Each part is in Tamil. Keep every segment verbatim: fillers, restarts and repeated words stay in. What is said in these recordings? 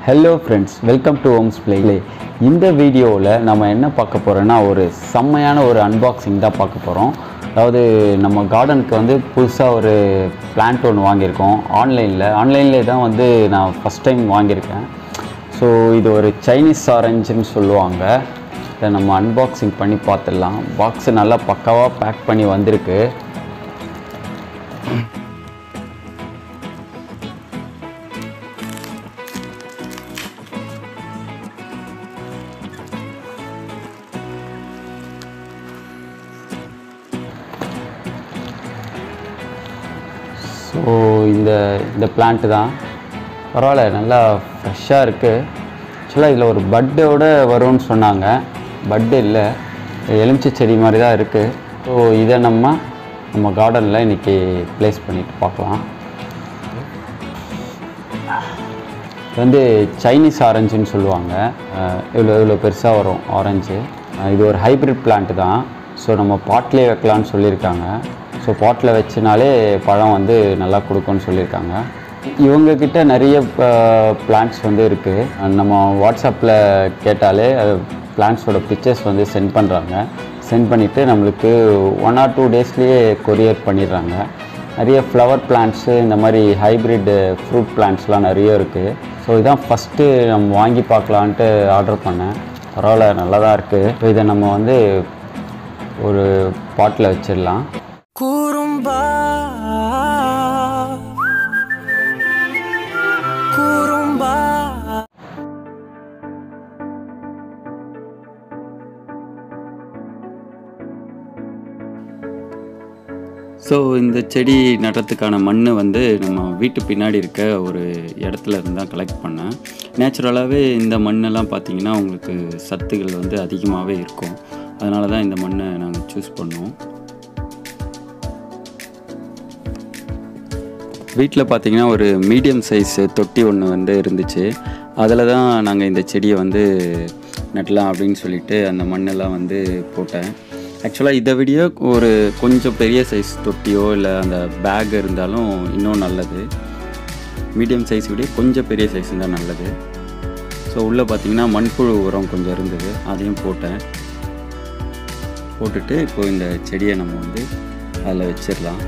Hello friends, welcome to Homes Play. இந்த வீடியோவில் நம்ம என்ன பார்க்க போகிறோன்னா ஒரு செம்மையான ஒரு அன்பாக்சிங் தான் பார்க்க போகிறோம். அதாவது நம்ம கார்டனுக்கு வந்து புதுசாக ஒரு பிளான்ட் ஒன்று வாங்கியிருக்கோம் ஆன்லைனில் ஆன்லைன்லேயே தான் வந்து நான் ஃபஸ்ட் டைம் வாங்கியிருக்கேன். ஸோ இது ஒரு சைனீஸ் ஆரஞ்சுன்னு சொல்லுவாங்க. இதை நம்ம அன்பாக்சிங் பண்ணி பார்த்துடலாம். பாக்ஸு நல்லா பக்காவாக பேக் பண்ணி வந்திருக்கு. ஸோ இந்த இந்த பிளான்ட்டு தான் பரவாயில்ல, நல்லா ஃப்ரெஷ்ஷாக இருக்குது. ஆக்சுவலாக இதில் ஒரு பட்டோடு வரும்னு சொன்னாங்க. பட்டு இல்லை, எலுமிச்சை செடி மாதிரி தான் இருக்குது. ஸோ இதை நம்ம நம்ம கார்டனில் இன்றைக்கி ப்ளேஸ் பண்ணிவிட்டு பார்க்கலாம். இது வந்து சைனீஸ் ஆரஞ்சுன்னு சொல்லுவாங்க. இவ்வளோ இவ்வளோ பெருசாக வரும் ஆரஞ்சு. இது ஒரு ஹைப்ரிட் பிளான்ட்டு தான். ஸோ நம்ம பாட்லேயே வைக்கலான்னு சொல்லியிருக்காங்க. ஸோ பாட்டில் வச்சுனாலே பழம் வந்து நல்லா கொடுக்கும்னு சொல்லியிருக்காங்க. இவங்கக்கிட்ட நிறைய பிளான்ட்ஸ் வந்து இருக்குது. நம்ம வாட்ஸ்அப்பில் கேட்டாலே பிளான்ட்ஸோட பிக்சர்ஸ் வந்து சென்ட் பண்ணுறாங்க. சென்ட் பண்ணிவிட்டு நம்மளுக்கு ஒன் ஆர் டூ டேஸ்லேயே கொரியர் பண்ணிடுறாங்க. நிறைய ஃப்ளவர் பிளான்ட்ஸு, இந்த மாதிரி ஹைப்ரிட் ஃப்ரூட் பிளான்ட்ஸ்லாம் நிறைய இருக்குது. ஸோ இதான் ஃபஸ்ட்டு நம்ம வாங்கி பார்க்கலான்ட்டு ஆர்டர் பண்ணேன். பரவாயில்ல, நல்லா தான் இருக்குது. ஸோ இதை நம்ம வந்து ஒரு பாட்டில் வச்சிடலாம். குறும்பா குறும்பா ஸோ இந்த செடி நடுறதுக்கான மண் வந்து நம்ம வீட்டு பின்னாடி இருக்க ஒரு இடத்துல இருந்து தான் கலெக்ட் பண்ணேன். நேச்சுரலாகவே இந்த மண்ணெல்லாம் பார்த்திங்கன்னா உங்களுக்கு சத்துக்கள் வந்து அதிகமாகவே இருக்கும். அதனால தான் இந்த மண்ணை நாங்கள் சூஸ் பண்ணோம். வீட்டில் பார்த்திங்கன்னா ஒரு மீடியம் சைஸ் தொட்டி ஒன்று வந்து இருந்துச்சு. அதில் தான் நாங்கள் இந்த செடியை வந்து நட்டலாம் அப்படின்னு சொல்லிட்டு அந்த மண்ணெல்லாம் வந்து போட்டேன். ஆக்சுவலாக இதை விட ஒரு கொஞ்சம் பெரிய சைஸ் தொட்டியோ இல்லை அந்த பேக் இருந்தாலும் இன்னும் நல்லது. மீடியம் சைஸ் விட கொஞ்சம் பெரிய சைஸ் தான் நல்லது. ஸோ உள்ளே பார்த்திங்கன்னா மண்புழு உரம் கொஞ்சம் இருந்தது, அதையும் போட்டேன். போட்டுட்டு இப்போது இந்த செடியை நம்ம வந்து அதில் வச்சிடலாம்.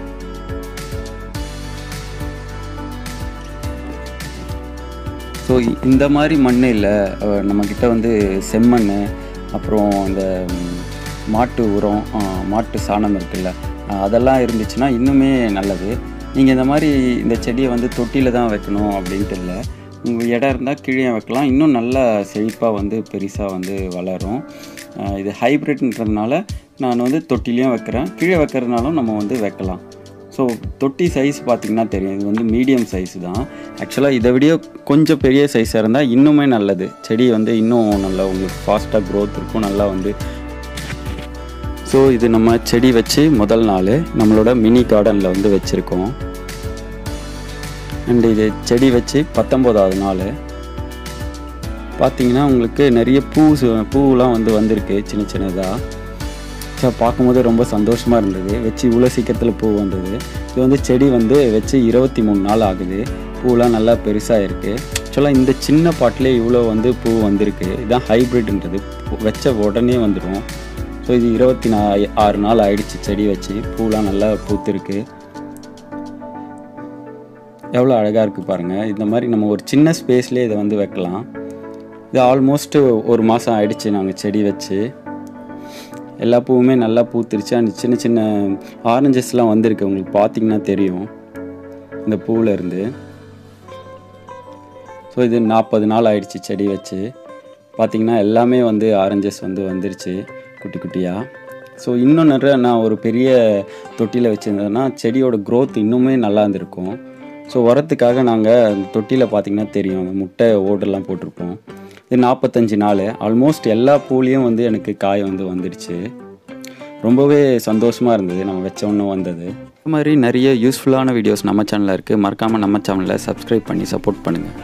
ஸோ இந்த மாதிரி மண் இல்லை, நம்மக்கிட்ட வந்து செம்மண், அப்புறம் இந்த மாட்டு உரம், மாட்டு சாணம் இருக்குல்ல, அதெல்லாம் இருந்துச்சுன்னா இன்னுமே நல்லது. நீங்கள் இந்த மாதிரி இந்த செடியை வந்து தொட்டியில் தான் வைக்கணும் அப்படின்ட்டு இல்லை, உங்கள் இடம் இருந்தால் கீழே வைக்கலாம். இன்னும் நல்லா செழிப்பாக வந்து பெருசாக வந்து வளரும். இது ஹைப்ரிட்ன்றதுனால நான் வந்து தொட்டிலையும் வைக்கிறேன், கீழே வைக்கிறதுனாலும் நம்ம வந்து வைக்கலாம். ஸோ தொட்டி சைஸ் பார்த்திங்கன்னா தெரியும், இது வந்து மீடியம் சைஸ் தான். ஆக்சுவலாக இதை விட கொஞ்சம் பெரிய சைஸாக இருந்தால் இன்னுமே நல்லது. செடி வந்து இன்னும் நல்லா உங்களுக்கு ஃபாஸ்ட்டாக க்ரோத் இருக்கும், நல்லா வந்து. ஸோ இது நம்ம செடி வச்சு முதல் நாள் நம்மளோட மினி கார்டனில் வந்து வச்சுருக்கோம். அண்ட் இது செடி வச்சு பத்தொம்போதாவது நாள் பார்த்திங்கன்னா உங்களுக்கு நிறைய பூ பூவெலாம் வந்து வந்திருக்கு சின்ன சின்னதாக. ஸோ பார்க்கும்போது ரொம்ப சந்தோஷமாக இருந்தது. வச்சு இவ்வளோ சீக்கிரத்தில் பூ வந்தது. இது வந்து செடி வந்து வச்சு இருபத்தி மூணு நாள் ஆகுது. பூலாம் நல்லா பெருசாக இருக்குது. ஆக்சுவலாக இந்த சின்ன பாட்டிலே இவ்வளோ வந்து பூ வந்திருக்கு. இதுதான் ஹைப்ரிட்ன்றது, வச்ச உடனே வந்துடும். ஸோ இது இருபத்தி நா ஆறு நாள் ஆயிடுச்சு செடி வச்சு. பூலாம் நல்லா பூத்துருக்கு. எவ்வளோ அழகாக இருக்குது பாருங்கள். இந்த மாதிரி நம்ம ஒரு சின்ன ஸ்பேஸ்லேயே இதை வந்து வைக்கலாம். இது ஆல்மோஸ்ட்டு ஒரு மாதம் ஆயிடுச்சு நாங்கள் செடி வச்சு. எல்லா பூவுமே நல்லா பூத்துருச்சு. அந்த சின்ன சின்ன ஆரஞ்சஸ்லாம் வந்திருக்கு, உங்களுக்கு பார்த்திங்கன்னா தெரியும் இந்த பூவில் இருந்து. ஸோ இது நாற்பது நாள் ஆயிடுச்சு செடி வச்சு. பார்த்திங்கன்னா எல்லாமே வந்து ஆரஞ்சஸ் வந்து வந்துருச்சு குட்டி குட்டியாக. ஸோ இன்னும் நிறைய நான் ஒரு பெரிய தொட்டியில் வச்சுருந்தேன்னா செடியோட க்ரோத் இன்னுமே நல்லா இருந்திருக்கும். ஸோ உரத்துக்காக நாங்கள் அந்த தொட்டியில் பார்த்திங்கன்னா தெரியும் முட்டை ஓடெல்லாம் போட்டிருப்போம். இது நாற்பத்தஞ்சு நாள் ஆல்மோஸ்ட் எல்லா பூலையும் வந்து எனக்கு காய் வந்து வந்துடுச்சு. ரொம்பவே சந்தோஷமாக இருந்தது நம்ம வச்ச ஒன்று வந்தது. இது மாதிரி நிறைய யூஸ்ஃபுல்லான வீடியோஸ் நம்ம சேனலில் இருக்குது. மறக்காமல் நம்ம சேனலில் சப்ஸ்கிரைப் பண்ணி சப்போர்ட் பண்ணுங்கள்.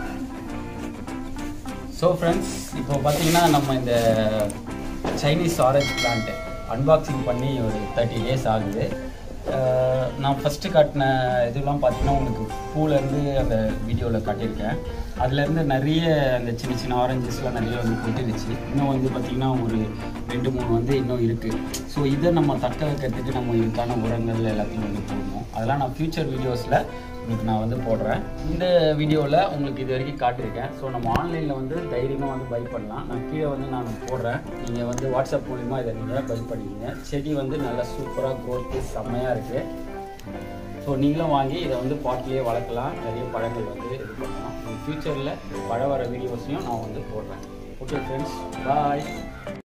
ஸோ ஃப்ரெண்ட்ஸ், இப்போ பார்த்தீங்கன்னா நம்ம இந்த சைனீஸ் ஆரஞ்சு பிளான்ட்டு அன்பாக்சிங் பண்ணி ஒரு தேர்ட்டி டேஸ் ஆகுது. நான் ஃபஸ்ட்டு காட்டின இதெல்லாம் பார்த்தீங்கன்னா உங்களுக்கு பூலேருந்து அந்த வீடியோவில் காட்டியிருக்கேன். அதுலேருந்து நிறைய அந்த சின்ன சின்ன ஆரஞ்சஸ்லாம் நிறைய வந்து கொட்டிருச்சு. இன்னும் வந்து பார்த்திங்கன்னா ஒரு ரெண்டு மூணு வந்து இன்னும் இருக்குது. ஸோ இதை நம்ம தக்க வைக்கிறதுக்கு நம்ம இதுக்கான உரங்கள் எல்லாத்தையும் வந்து போடணும். அதெல்லாம் நான் ஃப்யூச்சர் வீடியோஸில் உங்களுக்கு நான் வந்து போடுறேன். இந்த வீடியோவில் உங்களுக்கு இது வரைக்கும் காட்டியிருக்கேன். ஸோ நம்ம ஆன்லைனில் வந்து தைரியமாக வந்து பை பண்ணலாம். நான் கீழே வந்து நான் போடுறேன். நீங்கள் வந்து வாட்ஸ்அப் மூலிமா இதை நீங்கள் பை பண்ணிக்கிங்க. செடி வந்து நல்லா சூப்பராக க்ரோத்து செம்மையாக இருக்குது. ஸோ நீங்களும் வாங்கி இதை வந்து பாட்டிலே வளர்க்கலாம். நிறைய பழங்கள் வந்து இது பண்ணலாம். ஃப்யூச்சரில் பழ வர வீடியோஸையும் நான் வந்து போடுறேன். ஓகே ஃப்ரெண்ட்ஸ், பாய்.